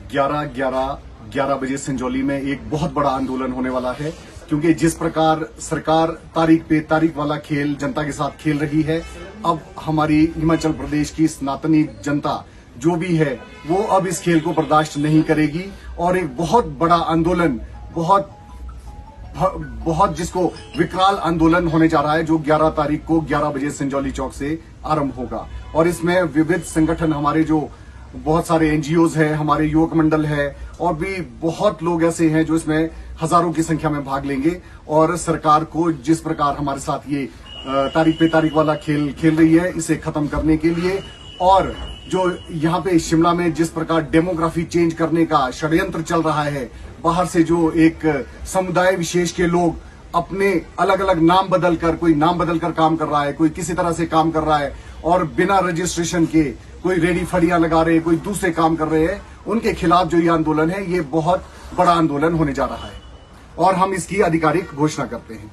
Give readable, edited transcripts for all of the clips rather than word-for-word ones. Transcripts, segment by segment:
11 बजे संजौली में एक बहुत बड़ा आंदोलन होने वाला है, क्योंकि जिस प्रकार सरकार तारीख पे तारीख वाला खेल जनता के साथ खेल रही है, अब हमारी हिमाचल प्रदेश की सनातनी जनता जो भी है वो अब इस खेल को बर्दाश्त नहीं करेगी और एक बहुत बड़ा आंदोलन, बहुत जिसको विकराल आंदोलन होने जा रहा है, जो 11 तारीख को 11 बजे संजौली चौक से आरंभ होगा। और इसमें विविध संगठन, हमारे जो बहुत सारे एनजीओज हैं, हमारे युवक मंडल है और भी बहुत लोग ऐसे हैं जो इसमें हजारों की संख्या में भाग लेंगे। और सरकार को जिस प्रकार हमारे साथ ये तारीख पे तारीख वाला खेल खेल रही है, इसे खत्म करने के लिए, और जो यहाँ पे शिमला में जिस प्रकार डेमोग्राफी चेंज करने का षड्यंत्र चल रहा है, बाहर से जो एक समुदाय विशेष के लोग अपने अलग अलग नाम बदलकर, कोई नाम बदलकर काम कर रहा है, कोई किसी तरह से काम कर रहा है और बिना रजिस्ट्रेशन के कोई रेडी फड़ियां लगा रहे, कोई दूसरे काम कर रहे हैं, उनके खिलाफ जो ये आंदोलन है, ये बहुत बड़ा आंदोलन होने जा रहा है और हम इसकी आधिकारिक घोषणा करते हैं।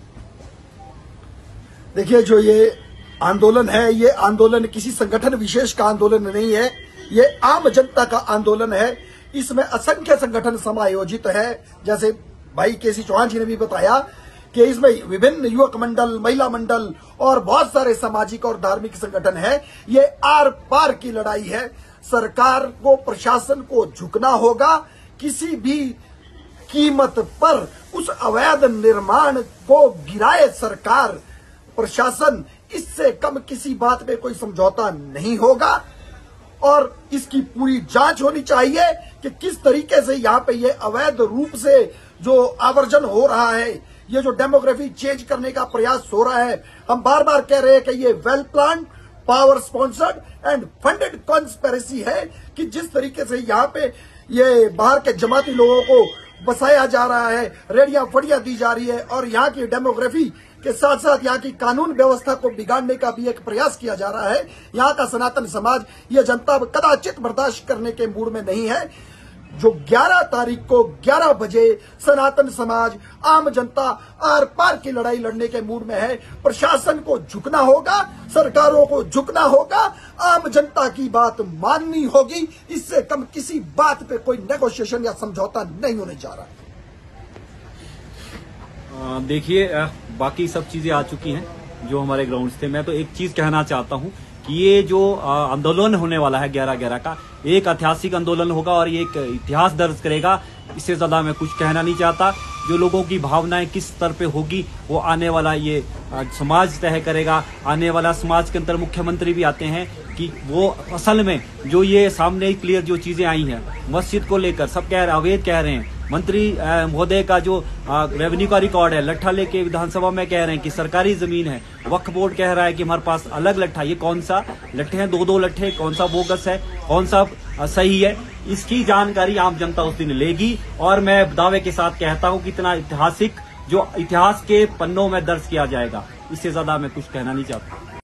देखिए, जो ये आंदोलन है, ये आंदोलन किसी संगठन विशेष का आंदोलन नहीं है, ये आम जनता का आंदोलन है। इसमें असंख्य संगठन समायोजित है, जैसे भाई केसी चौहान जी ने भी बताया कि इसमें विभिन्न युवक मंडल, महिला मंडल और बहुत सारे सामाजिक और धार्मिक संगठन है। ये आर पार की लड़ाई है। सरकार को, प्रशासन को झुकना होगा, किसी भी कीमत पर उस अवैध निर्माण को गिराए सरकार, प्रशासन, इससे कम किसी बात में कोई समझौता नहीं होगा। और इसकी पूरी जांच होनी चाहिए कि किस तरीके से यहाँ पे ये अवैध रूप से जो आवर्जन हो रहा है, ये जो डेमोग्राफी चेंज करने का प्रयास हो रहा है, हम बार बार कह रहे हैं कि ये well plan, power sponsored and funded conspiracy है कि जिस तरीके से यहाँ पे ये बाहर के जमाती लोगों को बसाया जा रहा है, रेडियां फड़ियां दी जा रही है और यहाँ की डेमोग्राफी के साथ साथ यहाँ की कानून व्यवस्था को बिगाड़ने का भी एक प्रयास किया जा रहा है। यहाँ का सनातन समाज, ये जनता कदाचित बर्दाश्त करने के मूड में नहीं है। जो 11 तारीख को 11 बजे सनातन समाज, आम जनता आर पार की लड़ाई लड़ने के मूड में है। प्रशासन को झुकना होगा, सरकारों को झुकना होगा, आम जनता की बात माननी होगी। इससे कम किसी बात पे कोई नेगोशिएशन या समझौता नहीं होने जा रहा है। देखिए, बाकी सब चीजें आ चुकी हैं जो हमारे ग्राउंड थे। मैं तो एक चीज कहना चाहता हूं कि ये जो आंदोलन होने वाला है 11/11 का, एक ऐतिहासिक आंदोलन होगा और ये एक इतिहास दर्ज करेगा। इससे ज्यादा मैं कुछ कहना नहीं चाहता। जो लोगों की भावनाएं किस स्तर पे होगी वो आने वाला ये समाज तय करेगा। आने वाला समाज के अंदर मुख्यमंत्री भी आते हैं कि वो असल में जो ये सामने क्लियर जो चीजें आई हैं मस्जिद को लेकर, सब कह रहे अवैध कह रहे हैं। मंत्री महोदय का जो रेवेन्यू का रिकॉर्ड है, लट्ठा लेके विधानसभा में कह रहे हैं कि सरकारी जमीन है। वक्फ बोर्ड कह रहा है कि हमारे पास अलग लट्ठा। ये कौन सा लट्ठे हैं? दो लट्ठे। कौन सा बोगस है, कौन सा सही है? इसकी जानकारी आम जनता उस दिन लेगी। और मैं दावे के साथ कहता हूं कि इतना ऐतिहासिक जो इतिहास के पन्नों में दर्ज किया जाएगा। इससे ज्यादा मैं कुछ कहना नहीं चाहता।